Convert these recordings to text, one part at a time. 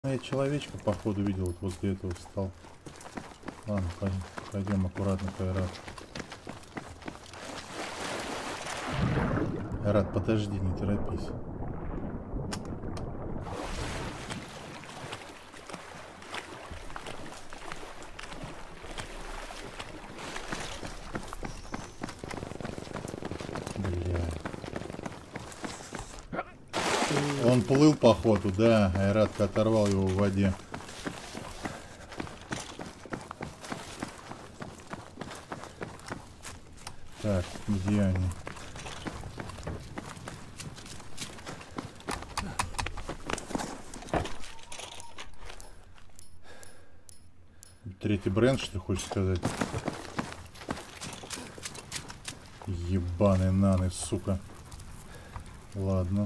Я человечка походу видел, вот возле этого встал. Ладно, пойдем аккуратно, Кайрат. Кайрат, подожди, не торопись. Он плыл по ходу, да, Айратка оторвал его в воде. Так, где они? Третий бренд, что ты хочешь сказать? Ебаный наны, сука. Ладно.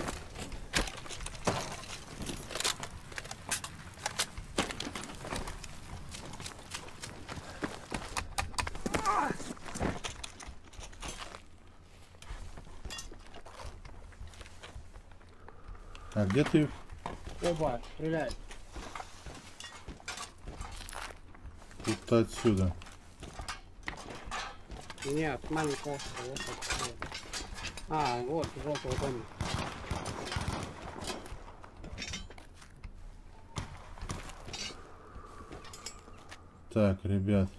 А где ты? Оба, стреляй. Тут отсюда. Нет, маленького острова. Вот отсюда. А, вот, желтого дома. Так, ребят.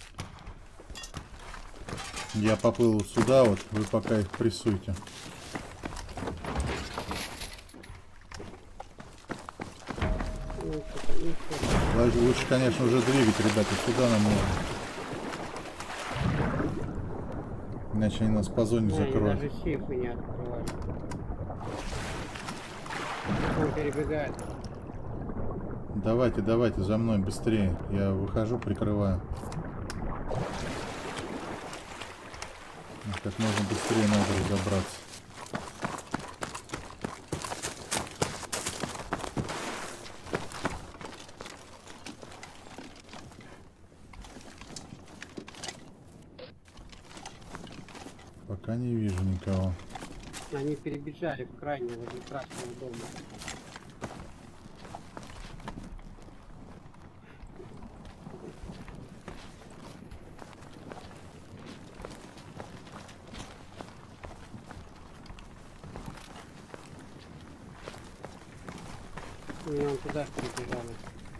Я поплыл сюда, вот вы пока их прессуйте. Лучше, конечно, уже двигать, ребята, сюда нам нужно. Иначе они нас по зоне закроют. Даже сейфы не открывали. Он перебегает. Давайте, давайте, за мной быстрее. Я выхожу, прикрываю. Как можно быстрее надо разобраться. Пока не вижу никого. Они перебежали в крайний возле красного дома. И он туда перебежали.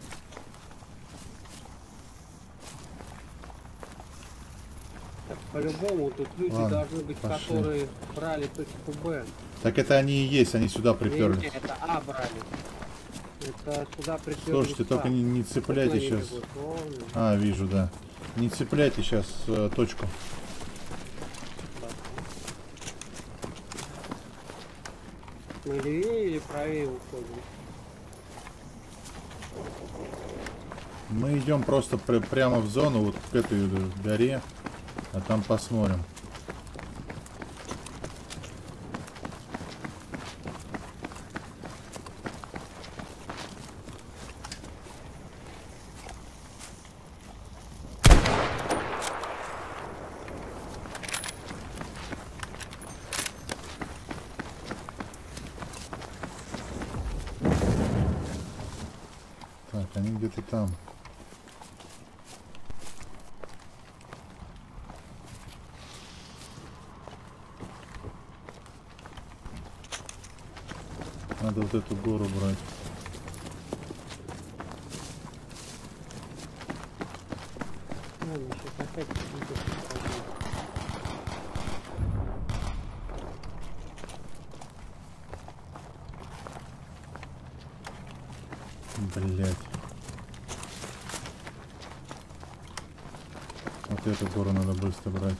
Так, по-любому тут люди должны быть, пошли. Которые брали точку Б. Так это они и есть, они сюда приперлись. Нет, это А брали. Это сюда приперлись. Слушайте, только не цепляйте сейчас. А, вижу, да. Не цепляйте сейчас точку. Мы левее или правее уходим? Мы идем просто прямо в зону, вот к этой горе, а там посмотрим. Так, они где-то там. Надо вот эту гору брать. Ладно, сейчас опять Блять. Вот эту гору надо быстро брать.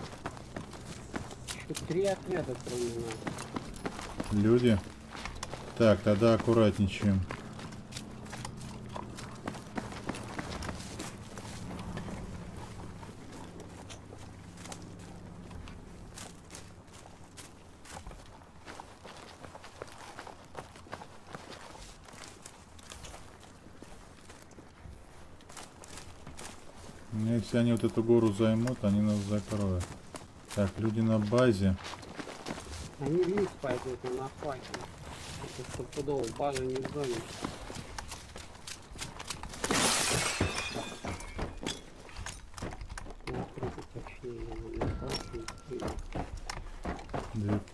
еще 3 отряда кроме нас. Люди. Так, тогда аккуратничаем. Если они вот эту гору займут, они нас закроют. Так, люди на базе. Они вниз пойдут на факе. Это стопудово, база не в зоне.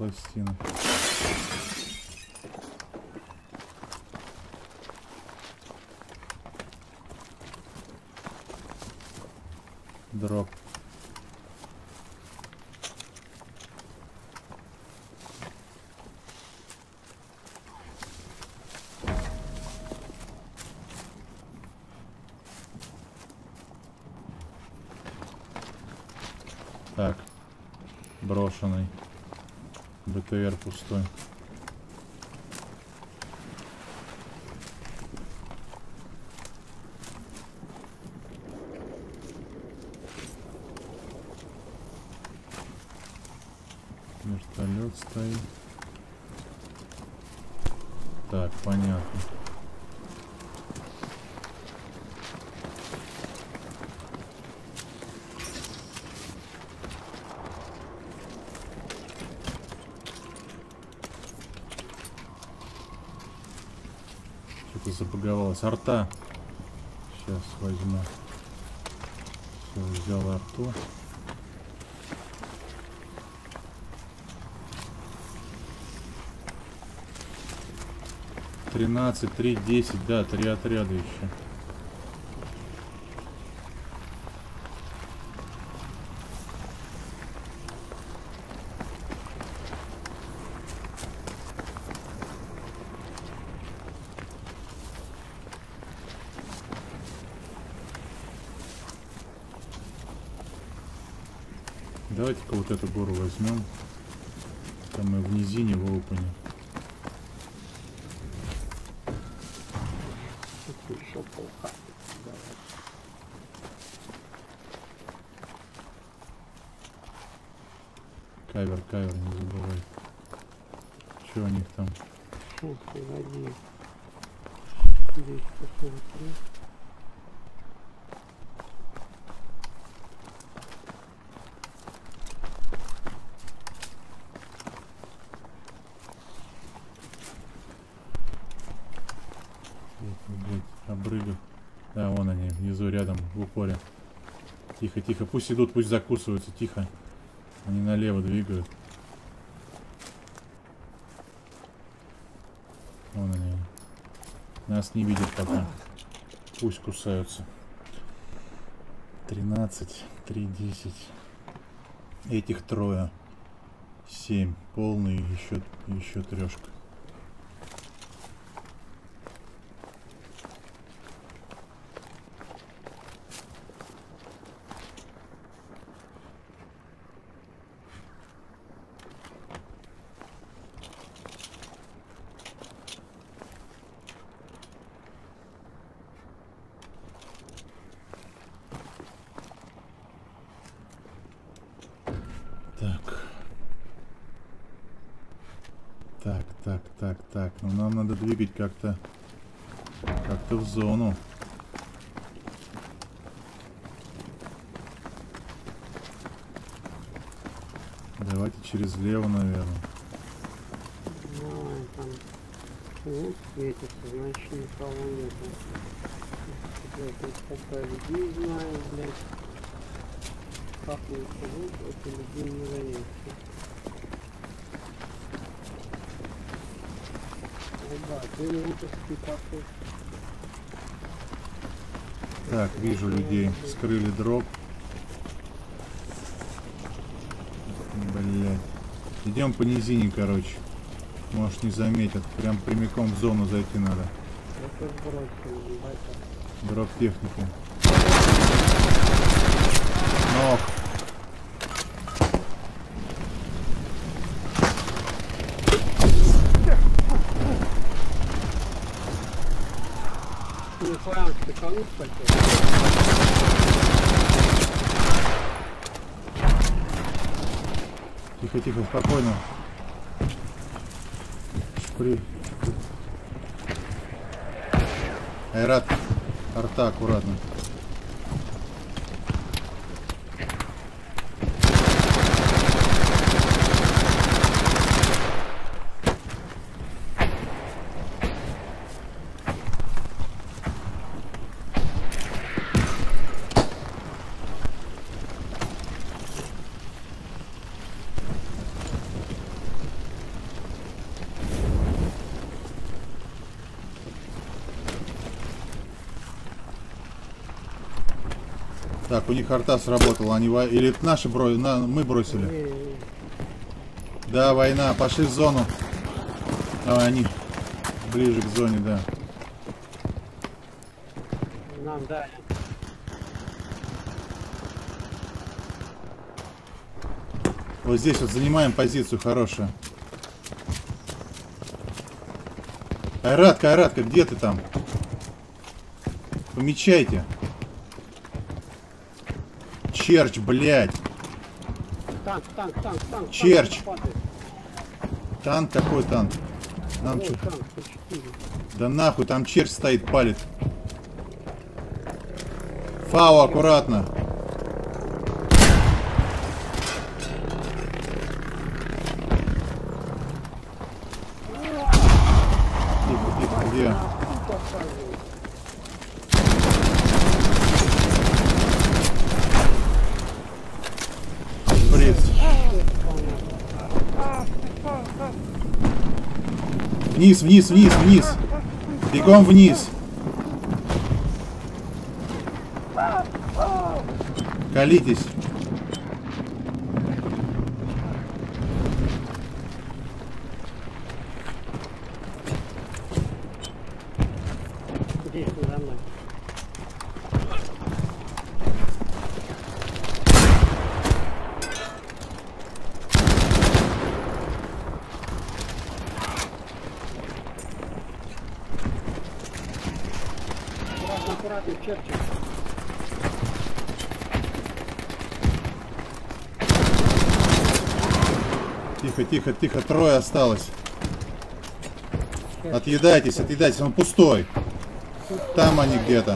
пластины. Дроп. Так, брошенный. БТР пустой. Вертолет стоит. Так, понятно. Что-то забаговалось. Арта. Сейчас возьму. Все, взял арту. Тринадцать, 3, 10, да, 3 отряда еще. Давайте-ка вот эту гору возьмем. Там мы в низине, в опене. Еще полха. Кавер, кавер, не забывай. Что у них там? Сейчас, погоди. Здесь посмотри. Обрыгов. Да, вон они, внизу, рядом, в упоре. Тихо, тихо, пусть идут, пусть закусываются, тихо. Они налево двигают. Вон они. Нас не видят пока. Пусть кусаются. 13, 3, 10. Этих трое. 7. Полный, еще трешка. Так. Ну нам надо двигать как-то в зону. Давайте через лево, наверное. Ну, там лук светится, значит никого нету. Блядь, такая людей знаю, блядь. Как лук, это людей не заметит. Да, ты лучший пошел. Так, вижу людей. Скрыли дроп. Блять. Идем по низине, короче. Может, не заметят. Прям прямиком в зону зайти надо. Дроп техники. Ног. Тихо, тихо, спокойно. Шпри. Айрат, арта аккуратно. Так, у них арта сработала. Они или это наши мы бросили? Да, война. Пошли в зону. А, они ближе к зоне, да. Нам дали. Вот здесь вот занимаем позицию хорошую. Айратка, Айратка, где ты там? Помечайте. Черч, блядь. Танк. Черч. Танк, Танк, какой танк? Нам вот, чё? танк, 104. Да нахуй, там черч стоит, палит. Фау, аккуратно. Тихо, где? Блин. Вниз. Бегом вниз. Колитесь. Здесь за мной. Аккуратно, Черчилль. Тихо, трое осталось. Отъедайтесь, он пустой. Там они где-то.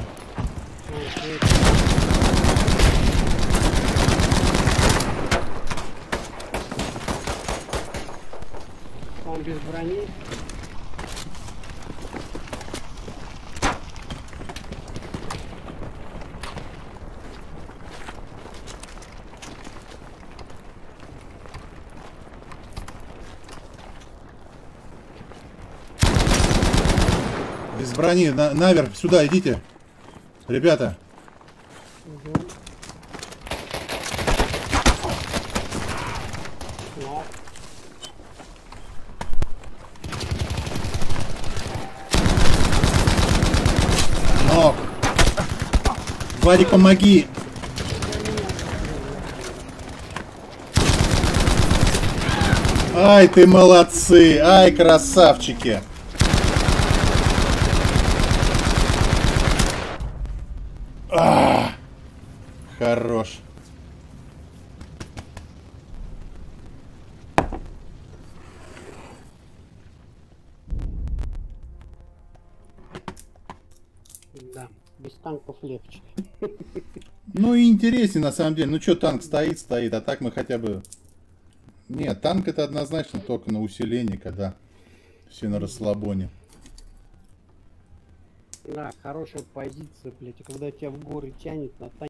Он без брони. Без брони, наверх, сюда идите. Ребята. Нок. Вадик, помоги. Ай, ты молодцы. Ай, красавчики. Хорош. Да, без танков легче. Ну и интереснее на самом деле. Ну что, танк стоит, а так мы хотя бы... Нет, танк это однозначно только на усилении, когда все на расслабоне. Да, хорошая позиция, блядь. А когда тебя в горы тянет на танке.